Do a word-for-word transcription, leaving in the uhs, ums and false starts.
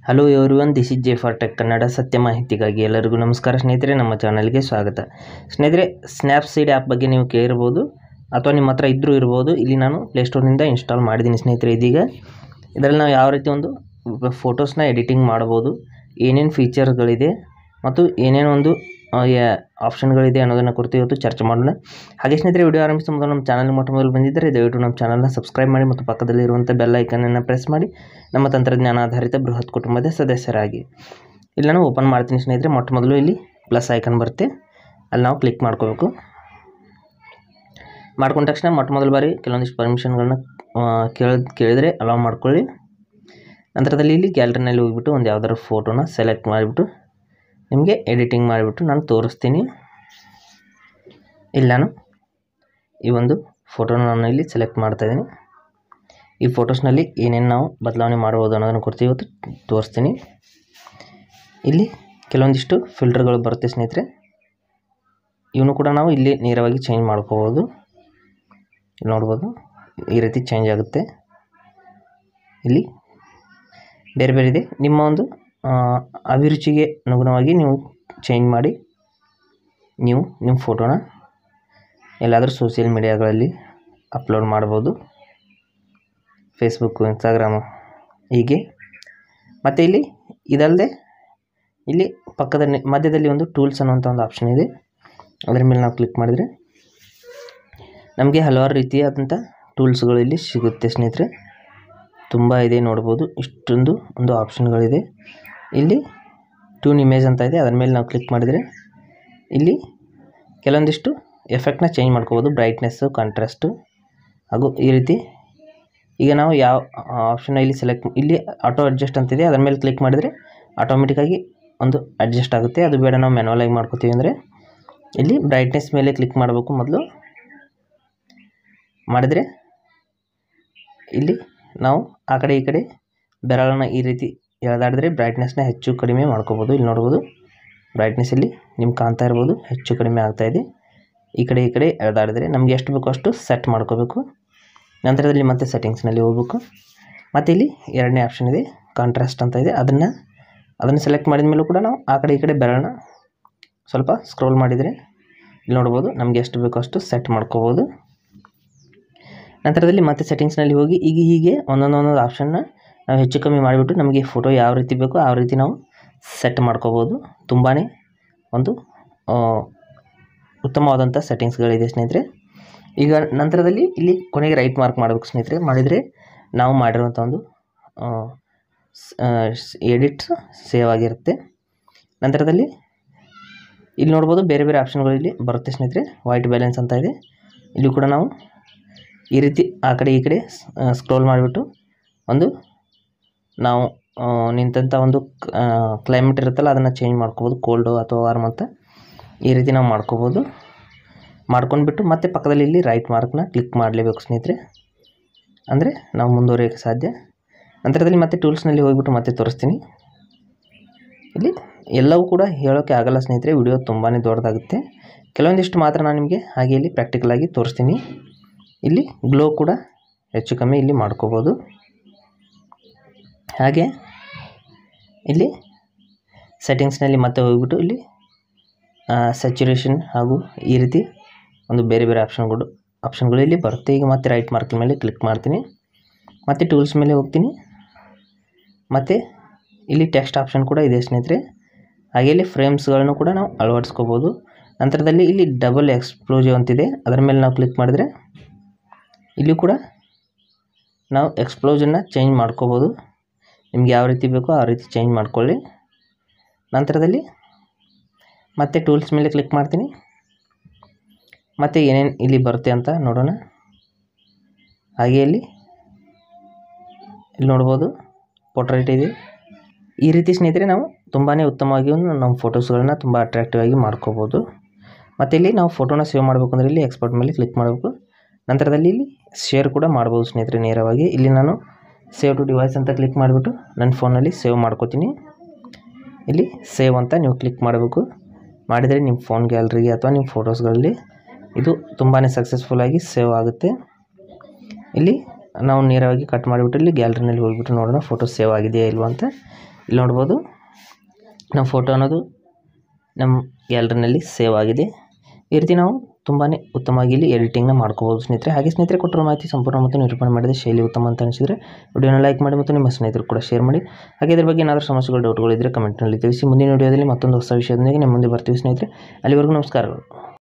Hello everyone, this is J for tech Kannada. ಸತ್ಯ ಮಾಹಿತಿಗಾಗಿ ಎಲ್ಲರಿಗೂ ನಮಸ್ಕಾರ ಸ್ನೇಹಿತರೆ, ನಮ್ಮ ಚಾನಲ್ಗೆ ಸ್ವಾಗತ. ಸ್ನೇಹಿತರೆ, ಸ್ನ್ಯಾಪ್ಸೀಡ್ ಆ್ಯಪ್ ಬಗ್ಗೆ ನೀವು ಕೇಳಿರ್ಬೋದು ಅಥವಾ ನಿಮ್ಮ ಹತ್ರ ಇದ್ದರೂ ಇರ್ಬೋದು. ಇಲ್ಲಿ ನಾನು ಪ್ಲೇಸ್ಟೋರ್ನಿಂದ ಇನ್ಸ್ಟಾಲ್ ಮಾಡಿದ್ದೀನಿ ಸ್ನೇಹಿತರೆ. ಇದೀಗ ಇದರಲ್ಲಿ ನಾವು ಯಾವ ರೀತಿ ಒಂದು ಫೋಟೋಸ್ನ ಎಡಿಟಿಂಗ್ ಮಾಡ್ಬೋದು, ಏನೇನು ಫೀಚರ್ಗಳಿದೆ ಮತ್ತು ಏನೇನು ಒಂದು ಆಪ್ಷನ್ಗಳಿದೆ ಅನ್ನೋದನ್ನು ಕುರಿತು ಇವತ್ತು ಚರ್ಚೆ ಮಾಡೋಣ. ಹಾಗೆ ಸ್ನೇಹಿತರೆ, ವಿಡಿಯೋ ಆರಂಭಿಸುವ ಮೊದಲು ನಮ್ಮ ಚಾನಲ್ ಮೊಟ್ಟ ಮೊದಲು ಬಂದಿದ್ದರೆ ದಯವಿಟ್ಟು ನಮ್ಮ ಚಾನಲ್ನ ಸಬ್ಸ್ಕ್ರೈಬ್ ಮಾಡಿ ಮತ್ತು ಪಕ್ಕದಲ್ಲಿರುವಂಥ ಬೆಲ್ ಐಕನನ್ನು ಪ್ರೆಸ್ ಮಾಡಿ ನಮ್ಮ ತಂತ್ರಜ್ಞಾನ ಆಧಾರಿತ ಬೃಹತ್ ಕುಟುಂಬದ ಸದಸ್ಯರಾಗಿ. ಇಲ್ಲಿ ನಾನು ಓಪನ್ ಮಾಡ್ತೀನಿ ಸ್ನೇಹಿತರೆ. ಮೊಟ್ಟ ಮೊದಲು ಇಲ್ಲಿ ಪ್ಲಸ್ ಐಕನ್ ಬರುತ್ತೆ, ಅಲ್ಲಿ ನಾವು ಕ್ಲಿಕ್ ಮಾಡ್ಕೋಬೇಕು. ಮಾಡ್ಕೊಂಡ ತಕ್ಷಣ ಮೊಟ್ಟ ಮೊದಲ ಬಾರಿ ಕೆಲವೊಂದಿಷ್ಟು ಪರ್ಮಿಷನ್ಗಳನ್ನ ಕೇಳ ಕೇಳಿದರೆ ಅಲೌ ಮಾಡ್ಕೊಳ್ಳಿ. ನಂತರದಲ್ಲಿ ಇಲ್ಲಿ ಗ್ಯಾಲರಿನಲ್ಲಿ ಹೋಗಿಬಿಟ್ಟು ಒಂದು ಯಾವ್ದಾದ್ರು ಫೋಟೋನ ಸೆಲೆಕ್ಟ್ ಮಾಡಿಬಿಟ್ಟು ನಿಮಗೆ ಎಡಿಟಿಂಗ್ ಮಾಡಿಬಿಟ್ಟು ನಾನು ತೋರಿಸ್ತೀನಿ. ಇಲ್ಲಿ ನಾನು ಈ ಒಂದು ಫೋಟೋನ ನಾನು ಇಲ್ಲಿ ಸೆಲೆಕ್ಟ್ ಮಾಡ್ತಾಯಿದ್ದೀನಿ. ಈ ಫೋಟೋಸ್ನಲ್ಲಿ ಏನೇನು ನಾವು ಬದಲಾವಣೆ ಮಾಡ್ಬೋದು ಅನ್ನೋದನ್ನು ಕುರಿತು ಇವತ್ತು ತೋರಿಸ್ತೀನಿ. ಇಲ್ಲಿ ಕೆಲವೊಂದಿಷ್ಟು ಫಿಲ್ಟರ್ಗಳು ಬರುತ್ತೆ ಸ್ನೇಹಿತರೆ, ಇವನು ಕೂಡ ನಾವು ಇಲ್ಲಿ ನೇರವಾಗಿ ಚೇಂಜ್ ಮಾಡ್ಕೋಬೋದು. ಇಲ್ಲಿ ನೋಡ್ಬೋದು, ಈ ರೀತಿ ಚೇಂಜ್ ಆಗುತ್ತೆ. ಇಲ್ಲಿ ಬೇರೆ ಬೇರೆ ಇದೆ, ನಿಮ್ಮ ಒಂದು ಅಭಿರುಚಿಗೆ ಅನುಗುಣವಾಗಿ ನೀವು ಚೇಂಜ್ ಮಾಡಿ ನೀವು ನಿಮ್ಮ ಫೋಟೋನ ಎಲ್ಲಾದರೂ ಸೋಷಿಯಲ್ ಮೀಡಿಯಾಗಳಲ್ಲಿ ಅಪ್ಲೋಡ್ ಮಾಡ್ಬೋದು, ಫೇಸ್ಬುಕ್ಕು, ಇನ್ಸ್ಟಾಗ್ರಾಮು ಹೀಗೆ. ಮತ್ತು ಇಲ್ಲಿ ಇದಲ್ಲದೆ ಇಲ್ಲಿ ಪಕ್ಕದ ಮಧ್ಯದಲ್ಲಿ ಒಂದು ಟೂಲ್ಸ್ ಅನ್ನುವಂಥ ಒಂದು ಆಪ್ಷನ್ ಇದೆ. ಅದರ ಮೇಲೆ ನಾವು ಕ್ಲಿಕ್ ಮಾಡಿದರೆ ನಮಗೆ ಹಲವಾರು ರೀತಿಯಾದಂಥ ಟೂಲ್ಸ್ಗಳು ಇಲ್ಲಿ ಸಿಗುತ್ತೆ ಸ್ನೇಹಿತರೆ. ತುಂಬ ಇದೆ, ನೋಡ್ಬೋದು. ಇಷ್ಟೊಂದು ಒಂದು ಆಪ್ಷನ್ಗಳಿದೆ. ಇಲ್ಲಿ ಟ್ಯೂನ್ ಇಮೇಜ್ ಅಂತ ಇದೆ, ಅದರ ಮೇಲೆ ನಾವು ಕ್ಲಿಕ್ ಮಾಡಿದರೆ ಇಲ್ಲಿ ಕೆಲವೊಂದಿಷ್ಟು ಎಫೆಕ್ಟ್ನ ಚೇಂಜ್ ಮಾಡ್ಕೋಬೋದು, ಬ್ರೈಟ್ನೆಸ್ಸು, ಕಾಂಟ್ರಾಸ್ಟು ಹಾಗೂ ಈ ರೀತಿ. ಈಗ ನಾವು ಯಾವ ಆಪ್ಷನ್ನ ಇಲ್ಲಿ ಸೆಲೆಕ್ಟ್ ಇಲ್ಲಿ ಆಟೋ ಅಡ್ಜಸ್ಟ್ ಅಂತಿದೆ, ಅದರ ಮೇಲೆ ಕ್ಲಿಕ್ ಮಾಡಿದರೆ ಆಟೋಮೆಟಿಕ್ಕಾಗಿ ಒಂದು ಅಡ್ಜಸ್ಟ್ ಆಗುತ್ತೆ. ಅದು ಬೇಡ ನಾವು ಮ್ಯಾನುವಲಾಗಿ ಮಾಡ್ಕೋತೀವಿ ಅಂದರೆ ಇಲ್ಲಿ ಬ್ರೈಟ್ನೆಸ್ ಮೇಲೆ ಕ್ಲಿಕ್ ಮಾಡಬೇಕು. ಮೊದಲು ಮಾಡಿದರೆ ಇಲ್ಲಿ ನಾವು ಆ ಕಡೆ ಈ ಕಡೆ ಬೆರಳನ್ನು ಈ ರೀತಿ ಎಳೆದಾಡಿದ್ರೆ ಬ್ರೈಟ್ನೆಸ್ನ ಹೆಚ್ಚು ಕಡಿಮೆ ಮಾಡ್ಕೋಬೋದು. ಇಲ್ಲಿ ನೋಡ್ಬೋದು, ಬ್ರೈಟ್ನೆಸ್ ಇಲ್ಲಿ ನಿಮ್ಗೆ ಕಾಣ್ತಾ ಇರ್ಬೋದು, ಹೆಚ್ಚು ಕಡಿಮೆ ಆಗ್ತಾಯಿದೆ. ಈ ಕಡೆ ಈ ಕಡೆ ಎಳೆದಾಡಿದ್ರೆ ನಮಗೆ ಎಷ್ಟು ಬೇಕೋ ಅಷ್ಟು ಸೆಟ್ ಮಾಡ್ಕೋಬೇಕು. ನಂತರದಲ್ಲಿ ಮತ್ತೆ ಸೆಟ್ಟಿಂಗ್ಸ್ನಲ್ಲಿ ಹೋಗ್ಬೇಕು. ಮತ್ತು ಇಲ್ಲಿ ಎರಡನೇ ಆಪ್ಷನ್ ಇದೆ, ಕಾಂಟ್ರಾಸ್ಟ್ ಅಂತ ಇದೆ. ಅದನ್ನು ಅದನ್ನು ಸೆಲೆಕ್ಟ್ ಮಾಡಿದ ಮೇಲೂ ಕೂಡ ನಾವು ಆ ಕಡೆ ಈ ಕಡೆ ಬೆರಳನ್ನ ಸ್ವಲ್ಪ ಸ್ಕ್ರೋಲ್ ಮಾಡಿದರೆ ಇಲ್ಲಿ ನೋಡ್ಬೋದು, ನಮಗೆ ಎಷ್ಟು ಬೇಕೋ ಅಷ್ಟು ಸೆಟ್ ಮಾಡ್ಕೋಬೋದು. ನಂತರದಲ್ಲಿ ಮತ್ತೆ ಸೆಟ್ಟಿಂಗ್ಸ್ನಲ್ಲಿ ಹೋಗಿ ಈಗ ಹೀಗೆ ಒಂದೊಂದೊಂದೊಂದು ಆಪ್ಷನ್ನ ನಾವು ಹೆಚ್ಚು ಕಮ್ಮಿ ಮಾಡಿಬಿಟ್ಟು ನಮಗೆ ಫೋಟೋ ಯಾವ ರೀತಿ ಬೇಕೋ ಆ ರೀತಿ ನಾವು ಸೆಟ್ ಮಾಡ್ಕೋಬೋದು. ತುಂಬಾ ಒಂದು ಉತ್ತಮವಾದಂಥ ಸೆಟ್ಟಿಂಗ್ಸ್ಗಳಿದೆ ಸ್ನೇಹಿತರೆ. ಈಗ ನಂತರದಲ್ಲಿ ಇಲ್ಲಿ ಕೊನೆಗೆ ರೈಟ್ ಮಾರ್ಕ್ ಮಾಡಬೇಕು ಸ್ನೇಹಿತರೆ. ಮಾಡಿದರೆ ನಾವು ಮಾಡಿರುವಂಥ ಒಂದು ಎಡಿಟ್ ಸೇವ್ ಆಗಿರುತ್ತೆ. ನಂತರದಲ್ಲಿ ಇಲ್ಲಿ ನೋಡ್ಬೋದು, ಬೇರೆ ಬೇರೆ ಆಪ್ಷನ್ಗಳು ಇಲ್ಲಿ ಬರುತ್ತೆ ಸ್ನೇಹಿತರೆ. ವೈಟ್ ಬ್ಯಾಲೆನ್ಸ್ ಅಂತ ಇದೆ, ಇಲ್ಲಿ ಕೂಡ ನಾವು ಈ ರೀತಿ ಆ ಕಡೆ ಈ ಕಡೆ ಸ್ಕ್ರೋಲ್ ಮಾಡಿಬಿಟ್ಟು ಒಂದು ನಾವು ನಿಂತಂಥ ಒಂದು ಕ್ಲೈಮೇಟ್ ಇರುತ್ತಲ್ಲ ಅದನ್ನು ಚೇಂಜ್ ಮಾಡ್ಕೋಬೋದು, ಕೋಲ್ಡು ಅಥವಾ ವಾರ್ಮ್ ಅಂತ ಈ ರೀತಿ ನಾವು ಮಾಡ್ಕೋಬೋದು. ಮಾಡ್ಕೊಂಡ್ಬಿಟ್ಟು ಮತ್ತೆ ಪಕ್ಕದಲ್ಲಿ ಇಲ್ಲಿ ರೈಟ್ ಮಾರ್ಕ್ನ ಕ್ಲಿಕ್ ಮಾಡಲೇಬೇಕು ಸ್ನೇಹಿತರೆ, ಅಂದರೆ ನಾವು ಮುಂದುವರಿಯೋಕ್ಕೆ ಸಾಧ್ಯ. ನಂತರದಲ್ಲಿ ಮತ್ತೆ ಟೂಲ್ಸ್ನಲ್ಲಿ ಹೋಗಿಬಿಟ್ಟು ಮತ್ತೆ ತೋರಿಸ್ತೀನಿ. ಇಲ್ಲಿ ಎಲ್ಲವೂ ಕೂಡ ಹೇಳೋಕ್ಕೆ ಆಗಲ್ಲ ಸ್ನೇಹಿತರೆ, ವಿಡಿಯೋ ತುಂಬಾ ದೊಡ್ಡದಾಗುತ್ತೆ. ಕೆಲವೊಂದಿಷ್ಟು ಮಾತ್ರ ನಾನು ನಿಮಗೆ ಹಾಗೆ ಇಲ್ಲಿ ಪ್ರಾಕ್ಟಿಕಲಾಗಿ ತೋರಿಸ್ತೀನಿ. ಇಲ್ಲಿ ಗ್ಲೋ ಕೂಡ ಹೆಚ್ಚು ಕಮ್ಮಿ ಇಲ್ಲಿ ಮಾಡ್ಕೋಬೋದು. ಹಾಗೆ ಇಲ್ಲಿ ಸೆಟ್ಟಿಂಗ್ಸ್ನಲ್ಲಿ ಮತ್ತೆ ಹೋಗಿಬಿಟ್ಟು ಇಲ್ಲಿ ಸ್ಯಾಚುರೇಷನ್ ಹಾಗೂ ಈ ರೀತಿ ಒಂದು ಬೇರೆ ಬೇರೆ ಆಪ್ಷನ್ಗಳು ಆಪ್ಷನ್ಗಳು ಇಲ್ಲಿ ಬರುತ್ತೆ. ಈಗ ಮತ್ತೆ ರೈಟ್ ಮಾರ್ಕಿನ ಮೇಲೆ ಕ್ಲಿಕ್ ಮಾಡ್ತೀನಿ, ಮತ್ತು ಟೂಲ್ಸ್ ಮೇಲೆ ಹೋಗ್ತೀನಿ. ಮತ್ತು ಇಲ್ಲಿ ಟೆಕ್ಸ್ಟ್ ಆಪ್ಷನ್ ಕೂಡ ಇದೆ ಸ್ನೇಹಿತರೆ. ಹಾಗೆ ಇಲ್ಲಿ ಫ್ರೇಮ್ಸ್ಗಳನ್ನು ಕೂಡ ನಾವು ಅಳವಡಿಸ್ಕೋಬೋದು. ನಂತರದಲ್ಲಿ ಇಲ್ಲಿ ಡಬಲ್ ಎಕ್ಸ್ಪ್ಲೋಸಿವ್ ಅಂತಿದೆ, ಅದರ ಮೇಲೆ ನಾವು ಕ್ಲಿಕ್ ಮಾಡಿದರೆ ಇಲ್ಲಿ ಕೂಡ ನಾವು ಎಕ್ಸ್ಪ್ಲೋಷನ್ನ ಚೇಂಜ್ ಮಾಡ್ಕೋಬೋದು. ನಿಮ್ಗೆ ಯಾವ ರೀತಿ ಬೇಕೋ ಆ ರೀತಿ ಚೇಂಜ್ ಮಾಡ್ಕೊಳ್ಳಿ. ನಂತರದಲ್ಲಿ ಮತ್ತೆ ಟೂಲ್ಸ್ ಮೇಲೆ ಕ್ಲಿಕ್ ಮಾಡ್ತೀನಿ, ಮತ್ತು ಏನೇನು ಇಲ್ಲಿ ಬರುತ್ತೆ ಅಂತ ನೋಡೋಣ. ಹಾಗೆ ಇಲ್ಲಿ ಇಲ್ಲಿ ನೋಡ್ಬೋದು, ಪೋರ್ಟ್ರೇಟ್ ಇದೆ. ಈ ರೀತಿ ಸ್ನೇಹಿತರೆ ನಾವು ತುಂಬಾ ಉತ್ತಮವಾಗಿ ನಮ್ಮ ಫೋಟೋಸ್ಗಳನ್ನ ತುಂಬ ಅಟ್ರಾಕ್ಟಿವ್ ಆಗಿ ಮಾಡ್ಕೋಬೋದು. ಮತ್ತು ಇಲ್ಲಿ ನಾವು ಫೋಟೋನ ಸೇವ್ ಮಾಡಬೇಕು ಅಂದರೆ ಇಲ್ಲಿ ಎಕ್ಸ್ಪೋರ್ಟ್ ಮೇಲೆ ಕ್ಲಿಕ್ ಮಾಡಬೇಕು. ನಂತರದಲ್ಲಿ ಇಲ್ಲಿ ಶೇರ್ ಕೂಡ ಮಾಡ್ಬೋದು ಸ್ನೇಹಿತರೆ ನೇರವಾಗಿ. ಇಲ್ಲಿ ನಾನು ಸೇವ್ ಟು ಡಿವೈಸ್ ಅಂತ ಕ್ಲಿಕ್ ಮಾಡಿಬಿಟ್ಟು ನನ್ನ ಫೋನಲ್ಲಿ ಸೇವ್ ಮಾಡ್ಕೋತೀನಿ. ಇಲ್ಲಿ ಸೇವ್ ಅಂತ ನೀವು ಕ್ಲಿಕ್ ಮಾಡಬೇಕು. ಮಾಡಿದರೆ ನಿಮ್ಮ ಫೋನ್ ಗ್ಯಾಲರಿಗೆ ಅಥವಾ ನಿಮ್ಮ ಫೋಟೋಸ್ಗಳಲ್ಲಿ ಇದು ತುಂಬಾ ಸಕ್ಸಸ್ಫುಲ್ಲಾಗಿ ಸೇವ್ ಆಗುತ್ತೆ. ಇಲ್ಲಿ ನಾವು ನೇರವಾಗಿ ಕಟ್ ಮಾಡಿಬಿಟ್ಟು ಇಲ್ಲಿ ಗ್ಯಾಲರಿನಲ್ಲಿ ಹೋಗಿಬಿಟ್ಟು ನೋಡೋಣ ಫೋಟೋ ಸೇವ್ ಆಗಿದೆಯಾ ಇಲ್ವಾ ಅಂತ. ಇಲ್ಲಿ ನೋಡ್ಬೋದು ನಮ್ಮ ಫೋಟೋ ಅನ್ನೋದು ನಮ್ಮ ಗ್ಯಾಲರಿನಲ್ಲಿ ಸೇವ್ ಆಗಿದೆ. ಈ ರೀತಿ ನಾವು ತುಂಬಾ ಉತ್ತಮವಾಗಿ ಇಲ್ಲಿ ಎಡಿಟಿಂಗ್ನ ಮಾಡ್ಕೋಬೋದು ಸ್ನೇಹಿತರೆ. ಹಾಗೆ ಸ್ನೇಹಿತರೆ ಕೊಟ್ಟಿರೋ ಮಾಹಿತಿ ಸಂಪೂರ್ಣ ಮತ್ತು ನಿರೂಪಣೆ ಮಾಡಿದ ಶೈಲಿ ಉತ್ತಮ ಅಂತ ಅನಿಸಿದರೆ ವಿಡಿಯೋನ ಲೈಕ್ ಮಾಡಿ ಮತ್ತು ನಿಮ್ಮ ಸ್ನೇಹಿತರು ಕೂಡ ಶೇರ್ ಮಾಡಿ. ಹಾಗೆ ಇದ್ರ ಬಗ್ಗೆ ಏನಾದರೂ ಸಮಸ್ಯೆಗಳು ಡೌಟ್ಗಳಿದ್ದರೆ ಕಮೆಂಟ್ನಲ್ಲಿ ತಿಳಿಸಿ. ಮುಂದಿನ ವಿಡಿಯೋದಲ್ಲಿ ಮತ್ತೊಂದು ಹೊಸ ವಿಷಯದೊಂದಿಗೆ ನಿಮ್ಮ ಮುಂದೆ ಬರ್ತೀವಿ ಸ್ನೇಹಿತರೆ. ಅಲ್ಲಿವರೆಗೂ ನಮಸ್ಕಾರಗಳು.